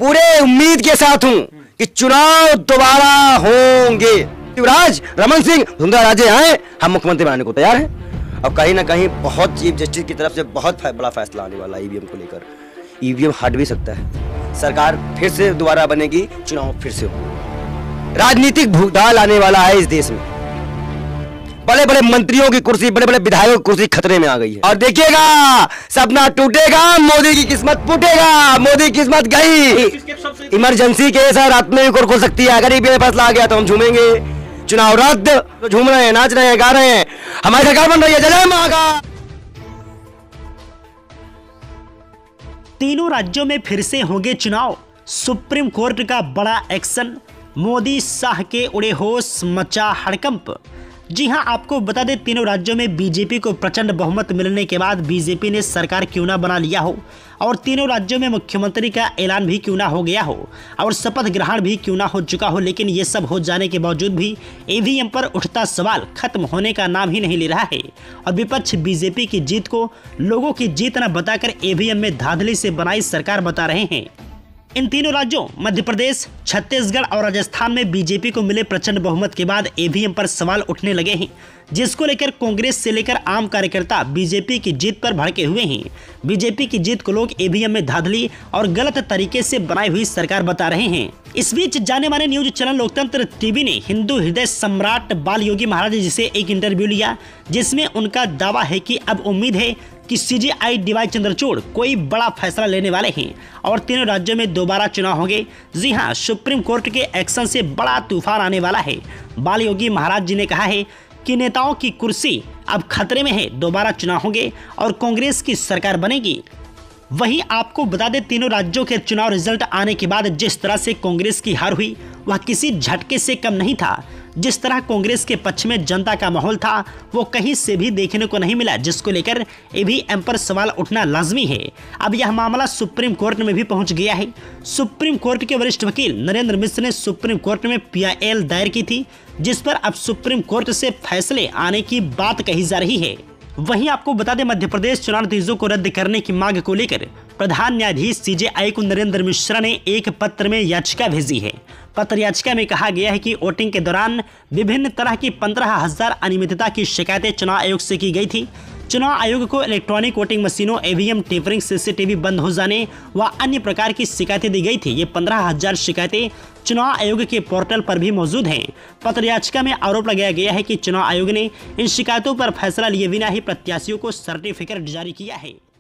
पूरे उम्मीद के साथ हूं कि चुनाव दोबारा होंगे। शिवराज रमन सिंह सुंदरराजे आए, हम मुख्यमंत्री बनाने को तैयार हैं। और कहीं ना कहीं बहुत चीफ जस्टिस की तरफ से बहुत बड़ा फैसला आने वाला ईवीएम को लेकर। ईवीएम हट भी सकता है, सरकार फिर से दोबारा बनेगी, चुनाव फिर से होगा। राजनीतिक भूचाल आने वाला है इस देश में। बड़े बड़े मंत्रियों की कुर्सी, बड़े बड़े विधायकों की कुर्सी खतरे में आ गई है। और देखिएगा, सपना टूटेगा, मोदी की किस्मत फूटेगा। मोदी की किस्मत गई। इमरजेंसी केस है, रात में भी कोर्ट खोल सकती है। अगर ये फैसला आ गया तो हम झूमेंगे। चुनाव रद्द, तो झूम रहे हैं, नाच रहे हैं, गा रहे हैं। हमारी सरकार बन रही है। जय महाकाल। तीनों राज्यों में फिर से होंगे चुनाव। सुप्रीम कोर्ट का बड़ा एक्शन। मोदी शाह के उड़े होश, मचा हड़कंप। जी हां, आपको बता दें, तीनों राज्यों में बीजेपी को प्रचंड बहुमत मिलने के बाद बीजेपी ने सरकार क्यों ना बना लिया हो, और तीनों राज्यों में मुख्यमंत्री का ऐलान भी क्यों ना हो गया हो, और शपथ ग्रहण भी क्यों ना हो चुका हो, लेकिन ये सब हो जाने के बावजूद भी ईवीएम पर उठता सवाल खत्म होने का नाम ही नहीं ले रहा है। और विपक्ष बीजेपी की जीत को लोगों की जीत न बताकर ईवीएम में धांधली से बनाई सरकार बता रहे हैं। इन तीनों राज्यों मध्य प्रदेश, छत्तीसगढ़ और राजस्थान में बीजेपी को मिले प्रचंड बहुमत के बाद ईवीएम पर सवाल उठने लगे हैं, जिसको लेकर कांग्रेस से लेकर आम कार्यकर्ता बीजेपी की जीत पर भड़के हुए हैं। बीजेपी की जीत को लोग ईवीएम में धांधली और गलत तरीके से बनाई हुई सरकार बता रहे हैं। इस बीच जाने माने न्यूज चैनल लोकतंत्र टीवी ने हिंदू हृदय सम्राट बाल योगी महाराज जी से एक इंटरव्यू लिया, जिसमें उनका दावा है कि अब उम्मीद है कि सीजेआई डीवाई चंद्रचूड़ कोई बड़ा फैसला लेने वाले हैं और तीनों राज्यों में दोबारा चुनाव होंगे। जी हां, सुप्रीम कोर्ट के एक्शन से बड़ा तूफान आने वाला है। बाल योगी महाराज जी ने कहा है कि नेताओं की कुर्सी अब खतरे में है, दोबारा चुनाव होंगे और कांग्रेस की सरकार बनेगी। वहीं आपको बता दें, तीनों राज्यों के चुनाव रिजल्ट आने के बाद जिस तरह से कांग्रेस की हार हुई, वह किसी झटके से कम नहीं था। जिस तरह कांग्रेस के पक्ष में जनता का माहौल था, वो कहीं से भी देखने को नहीं मिला, जिसको लेकर ईवीएम पर सवाल उठना लाजमी है। अब यह मामला सुप्रीम कोर्ट में भी पहुंच गया है। सुप्रीम कोर्ट के वरिष्ठ वकील नरेंद्र मिश्र ने सुप्रीम कोर्ट में PIL दायर की थी, जिस पर अब सुप्रीम कोर्ट से फैसले आने की बात कही जा रही है। वहीं आपको बता दें, मध्य प्रदेश चुनाव नतीजों को रद्द करने की मांग को लेकर प्रधान न्यायाधीश CJI को नरेंद्र मिश्रा ने एक पत्र में याचिका भेजी है। पत्र याचिका में कहा गया है कि वोटिंग के दौरान विभिन्न तरह की 15,000 अनियमितता की शिकायतें चुनाव आयोग से की गई थी। चुनाव आयोग को इलेक्ट्रॉनिक वोटिंग मशीनों, ईवीएम टेपरिंग, CCTV बंद हो जाने व अन्य प्रकार की शिकायतें दी गई थी। ये 15,000 शिकायतें चुनाव आयोग के पोर्टल पर भी मौजूद हैं। पत्र याचिका में आरोप लगाया गया है कि चुनाव आयोग ने इन शिकायतों पर फैसला लिए बिना ही प्रत्याशियों को सर्टिफिकेट जारी किया है।